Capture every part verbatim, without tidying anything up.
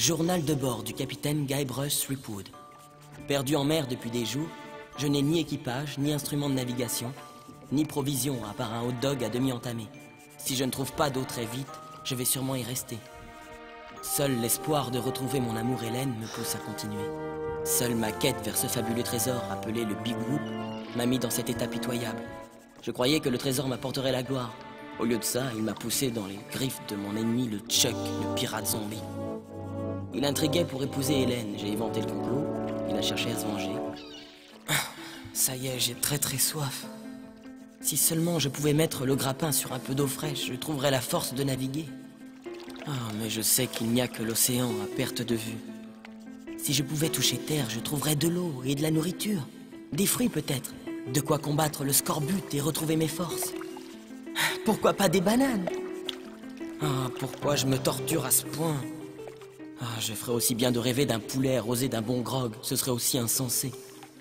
Journal de bord du capitaine Guybrush Threepwood. Perdu en mer depuis des jours, je n'ai ni équipage, ni instrument de navigation, ni provision à part un hot dog à demi entamé. Si je ne trouve pas d'eau très vite, je vais sûrement y rester. Seul l'espoir de retrouver mon amour Hélène me pousse à continuer. Seule ma quête vers ce fabuleux trésor appelé le Big Whoop m'a mis dans cet état pitoyable. Je croyais que le trésor m'apporterait la gloire. Au lieu de ça, il m'a poussé dans les griffes de mon ennemi, le Chuck, le pirate zombie. Il intriguait pour épouser Hélène. J'ai inventé le complot. Il a cherché à se venger. Ça y est, j'ai très très soif. Si seulement je pouvais mettre le grappin sur un peu d'eau fraîche, je trouverais la force de naviguer. Ah, mais je sais qu'il n'y a que l'océan à perte de vue. Si je pouvais toucher terre, je trouverais de l'eau et de la nourriture. Des fruits peut-être. De quoi combattre le scorbut et retrouver mes forces. Pourquoi pas des bananes? Ah, pourquoi je me torture à ce point? Ah, je ferais aussi bien de rêver d'un poulet arrosé d'un bon grog. Ce serait aussi insensé.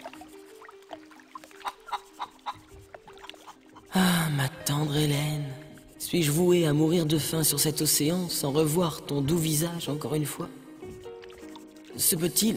Ah, ma tendre Hélène. Suis-je voué à mourir de faim sur cet océan sans revoir ton doux visage encore une fois? Se peut-il...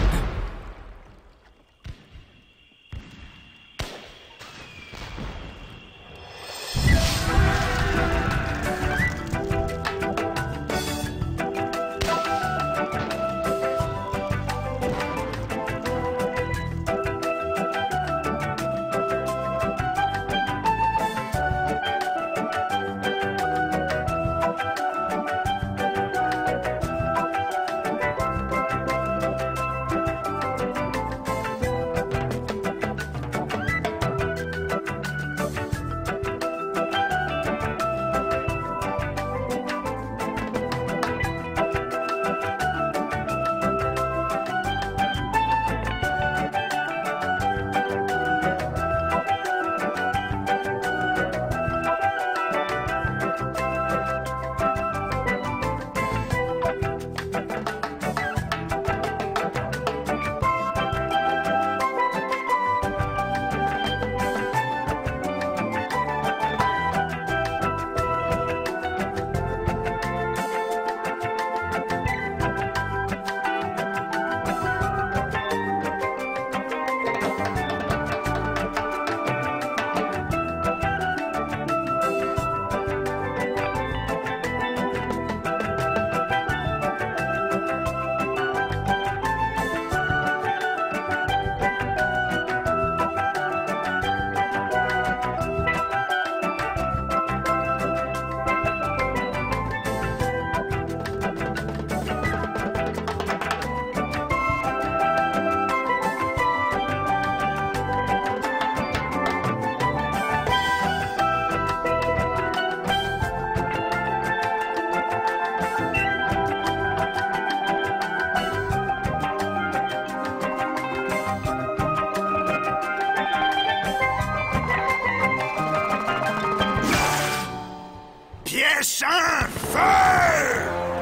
Pièce un feu!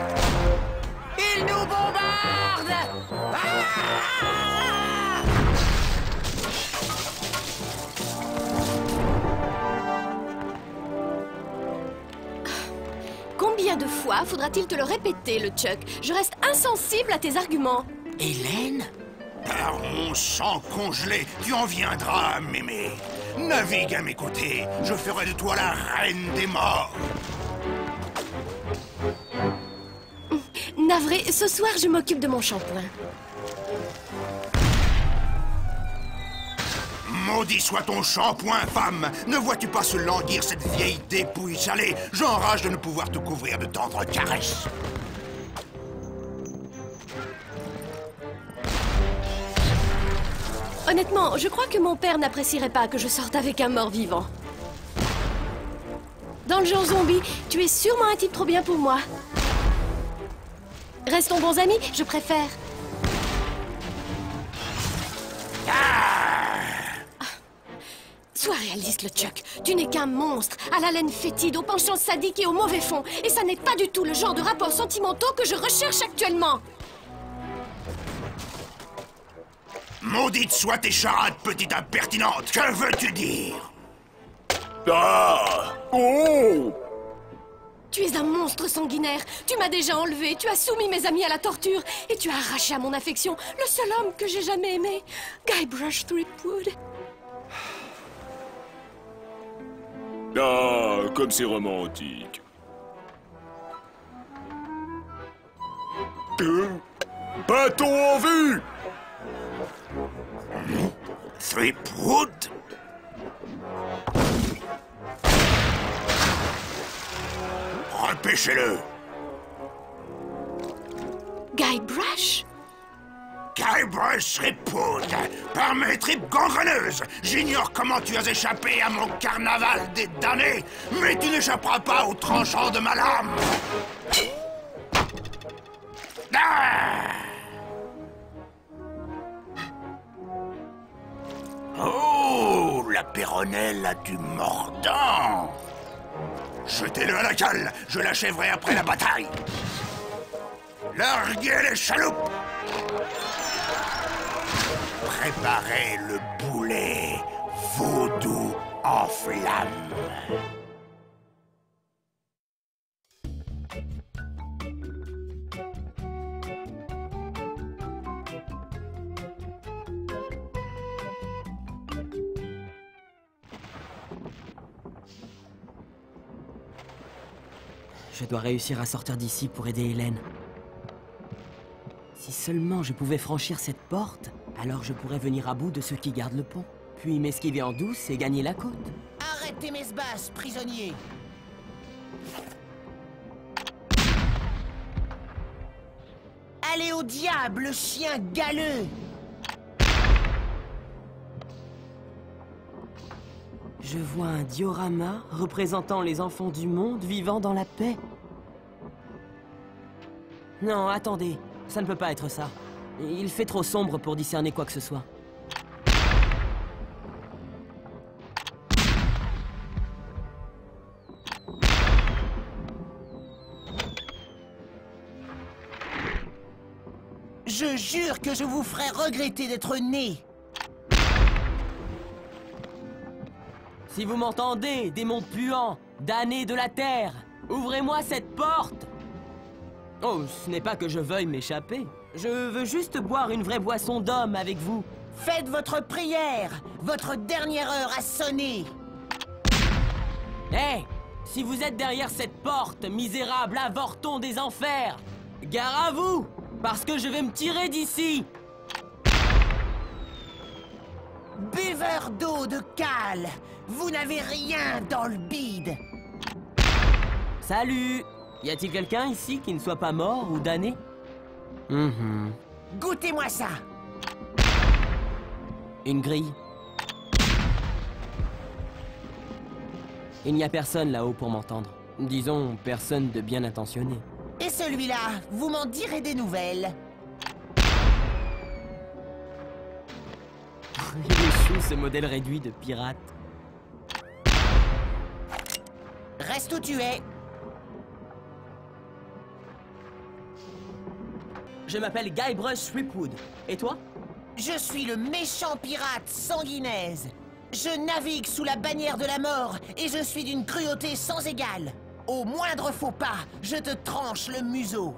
Il nous bombarde! Ah! Combien de fois faudra-t-il te le répéter, le Chuck? Je reste insensible à tes arguments. Hélène? Par mon sang congelé, tu en viendras à m'aimer. Navigue à mes côtés, je ferai de toi la reine des morts. Navré, ce soir je m'occupe de mon shampoing. Maudit soit ton shampoing, femme! Ne vois-tu pas se languir cette vieille dépouille salée? J'enrage de ne pouvoir te couvrir de tendres caresses. Honnêtement, je crois que mon père n'apprécierait pas que je sorte avec un mort-vivant. Dans le genre zombie, tu es sûrement un type trop bien pour moi. Restons bons amis, je préfère. Ah! Sois réaliste, le Chuck. Tu n'es qu'un monstre, à la laine fétide, aux penchants sadiques et au mauvais fond. Et ça n'est pas du tout le genre de rapports sentimentaux que je recherche actuellement. Maudite soient tes charades, petite impertinente! Que veux-tu dire? Ah! Oh! Tu es un monstre sanguinaire. Tu m'as déjà enlevé, tu as soumis mes amis à la torture et tu as arraché à mon affection le seul homme que j'ai jamais aimé, Guybrush Threepwood. Ah, comme c'est romantique. Euh, bâton en vue! Threepwood? Repêchez-le! Guybrush? Guybrush Threepwood, par mes tripes gangreneuses, j'ignore comment tu as échappé à mon carnaval des damnés, mais tu n'échapperas pas au tranchant de ma lame. Ah! Oh, la péronnelle a du mordant. Jetez-le à la cale, je l'achèverai après la bataille. Larguez les chaloupes. Préparez le boulet vaudou en flammes. Je dois réussir à sortir d'ici pour aider Hélène. Si seulement je pouvais franchir cette porte, alors je pourrais venir à bout de ceux qui gardent le pont. Puis m'esquiver en douce et gagner la côte. Arrêtez mes sbasses, prisonniers! Allez au diable, chien galeux! Je vois un diorama représentant les enfants du monde vivant dans la paix. Non, attendez, ça ne peut pas être ça. Il fait trop sombre pour discerner quoi que ce soit. Je jure que je vous ferai regretter d'être né! Si vous m'entendez, démon puant, damné de la terre, ouvrez-moi cette porte! Oh, ce n'est pas que je veuille m'échapper. Je veux juste boire une vraie boisson d'homme avec vous. Faites votre prière! Votre dernière heure a sonné! Hé! Hey, si vous êtes derrière cette porte, misérable avorton des enfers, gare à vous! Parce que je vais me tirer d'ici! Buveur d'eau de cale! Vous n'avez rien dans le bide! Salut! Y a-t-il quelqu'un ici qui ne soit pas mort ou damné? Mm-hmm. Goûtez-moi ça! Une grille. Il n'y a personne là-haut pour m'entendre. Disons, personne de bien intentionné. Et celui-là, vous m'en direz des nouvelles. Il est chou ce modèle réduit de pirate. Reste où tu es. Je m'appelle Guybrush Threepwood. Et toi? Je suis le méchant pirate sanguinaise. Je navigue sous la bannière de la mort et je suis d'une cruauté sans égale. Au moindre faux pas, je te tranche le museau.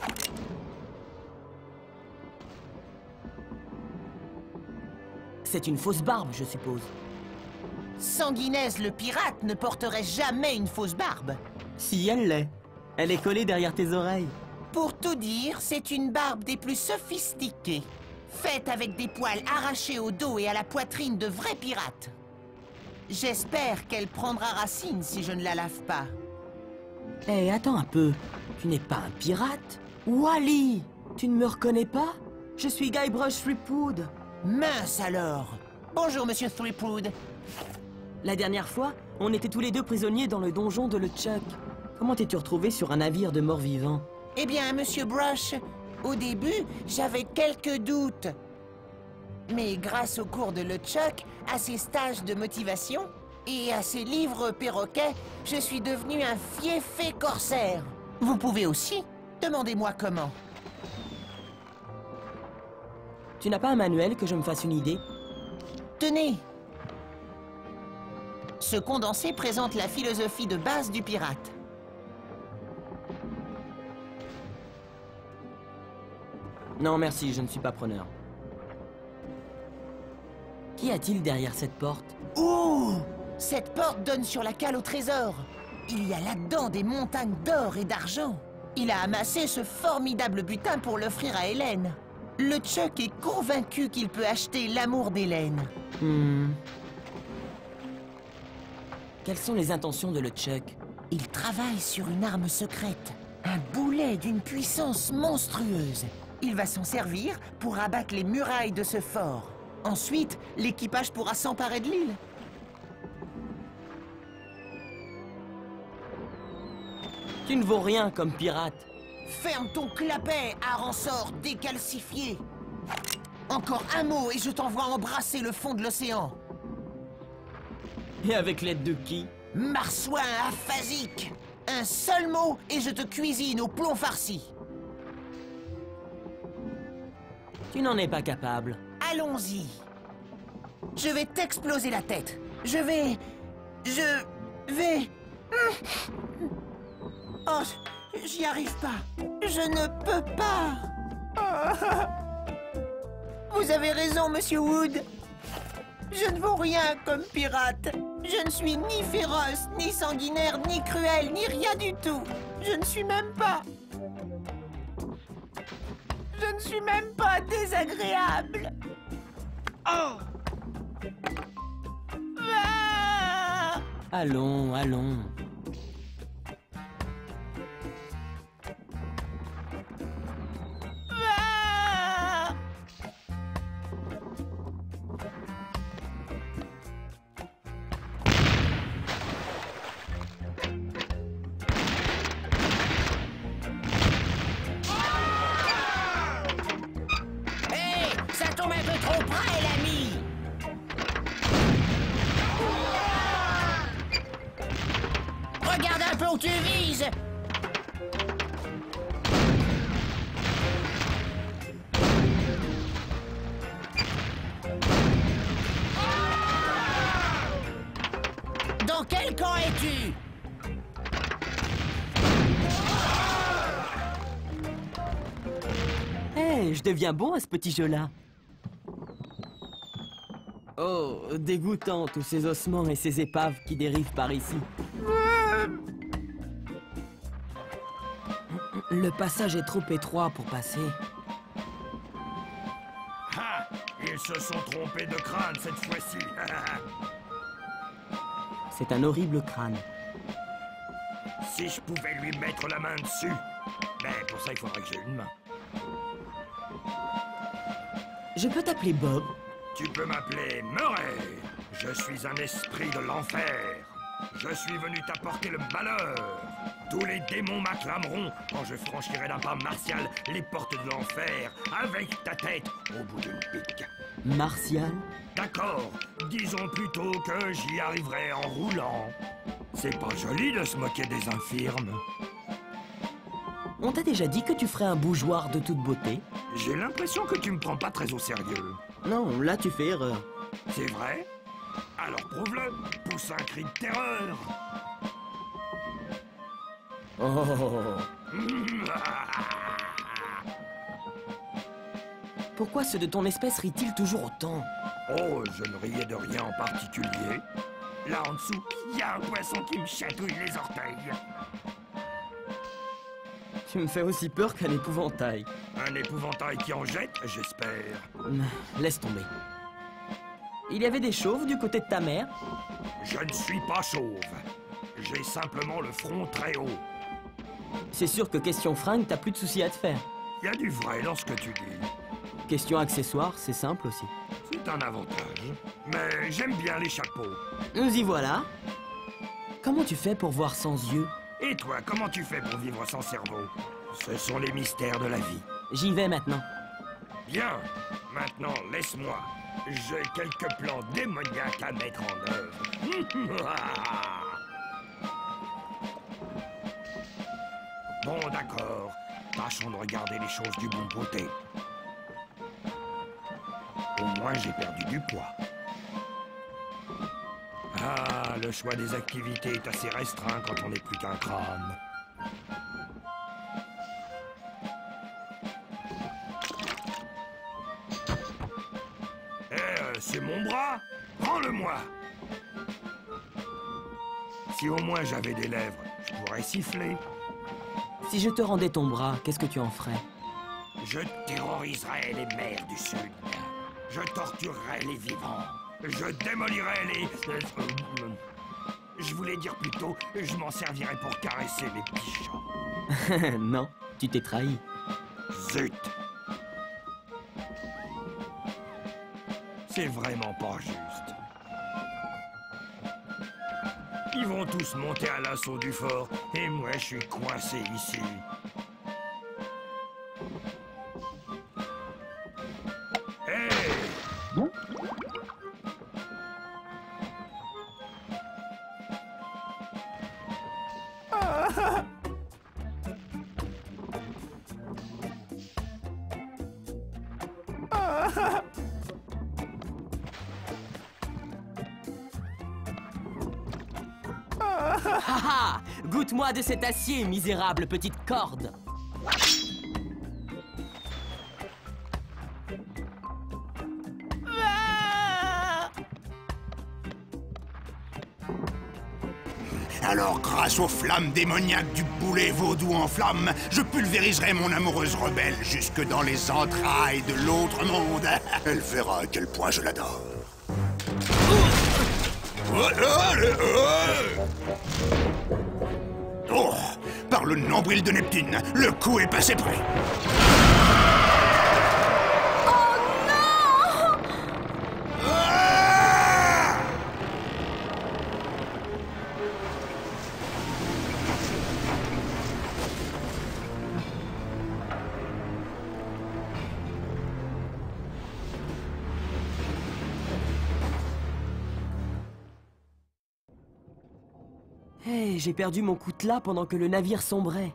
C'est une fausse barbe, je suppose. Sanguinaise le pirate ne porterait jamais une fausse barbe. Si elle l'est. Elle est collée derrière tes oreilles. Pour tout dire, c'est une barbe des plus sophistiquées. Faite avec des poils arrachés au dos et à la poitrine de vrais pirates. J'espère qu'elle prendra racine si je ne la lave pas. Hé, hey, attends un peu. Tu n'es pas un pirate? Wally! Tu ne me reconnais pas? Je suis Guybrush Threepwood. Mince alors! Bonjour, monsieur Threepwood. La dernière fois, on était tous les deux prisonniers dans le donjon de LeChuck. Comment t'es-tu retrouvé sur un navire de morts-vivants? Eh bien, monsieur Brush, au début, j'avais quelques doutes. Mais grâce au cours de LeChuck, à ses stages de motivation et à ses livres perroquets, je suis devenu un fieffé corsaire. Vous pouvez aussi. Demandez-moi comment. Tu n'as pas un manuel que je me fasse une idée? Tenez. Ce condensé présente la philosophie de base du pirate. Non, merci, je ne suis pas preneur. Qu'y a-t-il derrière cette porte? Ouh! Cette porte donne sur la cale au trésor. Il y a là-dedans des montagnes d'or et d'argent. Il a amassé ce formidable butin pour l'offrir à Hélène. Le Chuck est convaincu qu'il peut acheter l'amour d'Hélène. Hmm. Quelles sont les intentions de LeChuck? Il travaille sur une arme secrète. Un boulet d'une puissance monstrueuse. Il va s'en servir pour abattre les murailles de ce fort. Ensuite, l'équipage pourra s'emparer de l'île. Tu ne vaux rien comme pirate. Ferme ton clapet, Aransor décalcifié. Encore un mot et je t'envoie embrasser le fond de l'océan. Et avec l'aide de qui? Marsouin aphasique. Un seul mot et je te cuisine au plomb farci. Tu n'en es pas capable. Allons-y. Je vais t'exploser la tête. Je vais... Je... vais... Oh, j'y arrive pas. Je ne peux pas. Vous avez raison, Monsieur Wood. Je ne vaux rien comme pirate. Je ne suis ni féroce, ni sanguinaire, ni cruel, ni rien du tout. Je ne suis même pas... Je ne suis même pas désagréable. Oh! Ah! Allons, allons. Ah! Hey, ça tombe un peu trop près, l'ami. Regarde un peu où tu vises. Dans quel camp es-tu? Hé, je deviens bon à ce petit jeu-là. Oh, dégoûtant tous ces ossements et ces épaves qui dérivent par ici. Le passage est trop étroit pour passer. Ah, ils se sont trompés de crâne cette fois-ci. C'est un horrible crâne. Si je pouvais lui mettre la main dessus. Mais pour ça, il faudrait que j'ai une main. Je peux t'appeler Bob? Tu peux m'appeler Murray. Je suis un esprit de l'enfer. Je suis venu t'apporter le malheur. Tous les démons m'acclameront quand je franchirai d'un pas martial les portes de l'enfer avec ta tête au bout d'une pique. Martial? D'accord, disons plutôt que j'y arriverai en roulant. C'est pas joli de se moquer des infirmes. On t'a déjà dit que tu ferais un bougeoir de toute beauté? J'ai l'impression que tu me prends pas très au sérieux. Non, là tu fais erreur. C'est vrai? Alors prouve-le, pousse un cri de terreur. Oh. Pourquoi ceux de ton espèce rient-ils toujours autant? Oh, je ne riais de rien en particulier. Là en dessous, il y a un poisson qui me chatouille les orteils. Tu me fais aussi peur qu'un épouvantail. Un épouvantail qui en jette, j'espère. Laisse tomber. Il y avait des chauves du côté de ta mère? Je ne suis pas chauve. J'ai simplement le front très haut. C'est sûr que question fringue, t'as plus de soucis à te faire. Il y a du vrai dans ce que tu dis. Question accessoire, c'est simple aussi. C'est un avantage. Mais j'aime bien les chapeaux. Nous y voilà. Comment tu fais pour voir sans yeux? Et toi, comment tu fais pour vivre sans cerveau? Ce sont les mystères de la vie. J'y vais maintenant. Bien. Maintenant, laisse-moi. J'ai quelques plans démoniaques à mettre en œuvre. Bon, d'accord. Tâchons de regarder les choses du bon côté. Au moins, j'ai perdu du poids. Ah, le choix des activités est assez restreint quand on n'est plus qu'un crâne. C'est mon bras. Prends-le-moi. Si au moins j'avais des lèvres, je pourrais siffler. Si je te rendais ton bras, qu'est-ce que tu en ferais? Je terroriserai les mers du Sud. Je torturerai les vivants. Je démolirai les... euh, Je voulais dire plutôt, je m'en servirai pour caresser les pigeons. Non, tu t'es trahi. Zut! C'est vraiment pas juste. Ils vont tous monter à l'assaut du fort, et moi je suis coincé ici. Hey! Haha! Goûte-moi de cet acier, misérable petite corde! Alors, grâce aux flammes démoniaques du boulet vaudou en flammes, je pulvériserai mon amoureuse rebelle jusque dans les entrailles de l'autre monde. Elle verra à quel point je l'adore. Oh, par le nombril de Neptune, le coup est passé près. Hé, j'ai perdu mon coutelas pendant que le navire sombrait.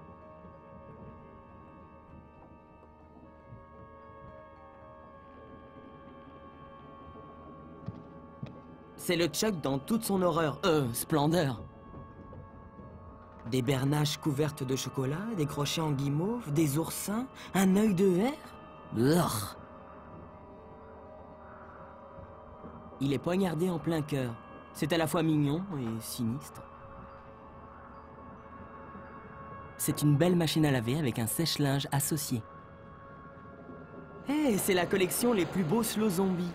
C'est le Chuck dans toute son horreur, euh, splendeur. Des bernaches couvertes de chocolat, des crochets en guimauve, des oursins, un œil de verre. Blur. Il est poignardé en plein cœur. C'est à la fois mignon et sinistre. C'est une belle machine à laver avec un sèche-linge associé. Hé, hey, c'est la collection les plus beaux slow zombies.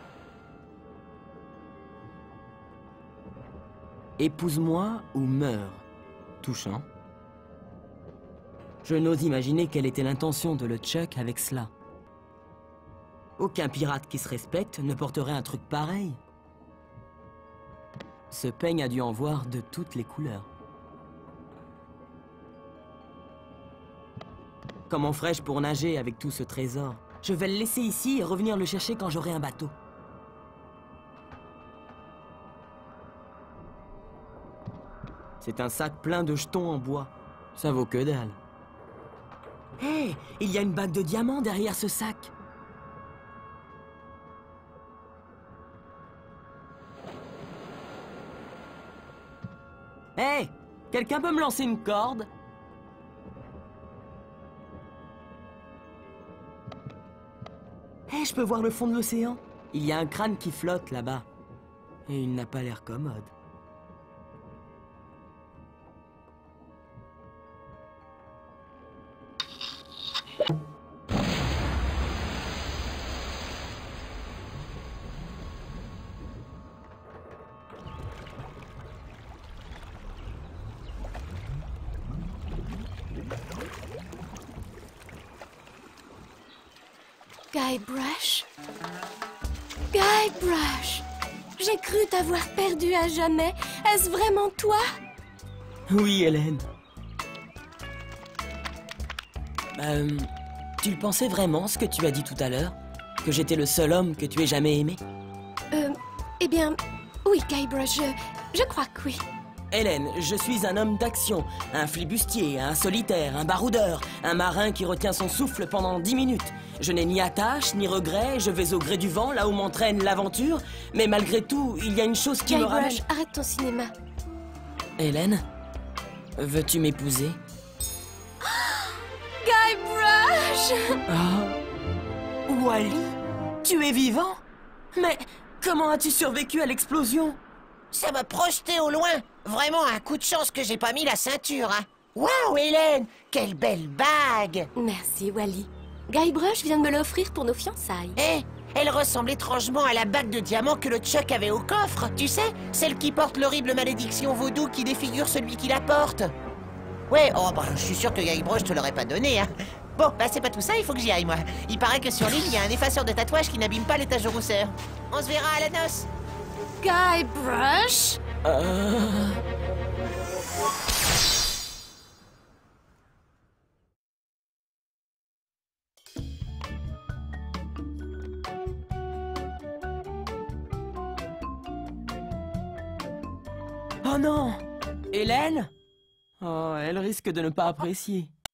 Épouse-moi ou meurs. Touchant. Je n'ose imaginer quelle était l'intention de LeChuck avec cela. Aucun pirate qui se respecte ne porterait un truc pareil. Ce peigne a dû en voir de toutes les couleurs. Comment ferais-je pour nager avec tout ce trésor? Je vais le laisser ici et revenir le chercher quand j'aurai un bateau. C'est un sac plein de jetons en bois. Ça vaut que dalle. Hé, hey, il y a une bague de diamants derrière ce sac. Hé, hey, quelqu'un peut me lancer une corde? Hé, hey, je peux voir le fond de l'océan. Il y a un crâne qui flotte là-bas. Et il n'a pas l'air commode. Guybrush? Guybrush! J'ai cru t'avoir perdu à jamais. Est-ce vraiment toi? Oui, Hélène. Euh, tu le pensais vraiment, ce que tu as dit tout à l'heure? Que j'étais le seul homme que tu aies jamais aimé? Euh, eh bien, oui, Guybrush, je, je crois que oui. Hélène, je suis un homme d'action, un flibustier, un solitaire, un baroudeur, un marin qui retient son souffle pendant dix minutes. Je n'ai ni attache, ni regret, je vais au gré du vent, là où m'entraîne l'aventure, mais malgré tout, il y a une chose qui me ramène... Guybrush, arrête ton cinéma. Hélène, veux-tu m'épouser? Guybrush! Oh. Wally, tu es vivant? Mais Comment as-tu survécu à l'explosion? Ça m'a projeté au loin. Vraiment un coup de chance que j'ai pas mis la ceinture, hein. Waouh, Hélène, quelle belle bague! Merci, Wally. Guybrush vient de me l'offrir pour nos fiançailles. Eh, elle ressemble étrangement à la bague de diamant que le Chuck avait au coffre, tu sais, celle qui porte l'horrible malédiction vaudou qui défigure celui qui la porte. Ouais, oh bah je suis sûr que Guybrush te l'aurait pas donné, hein. Bon, bah c'est pas tout ça, il faut que j'y aille, moi. Il paraît que sur l'île, il y a un effaceur de tatouage qui n'abîme pas les taches de rousseur. On se verra à la noce. Guybrush? Euh... Oh non! Hélène? Oh, elle risque de ne pas apprécier.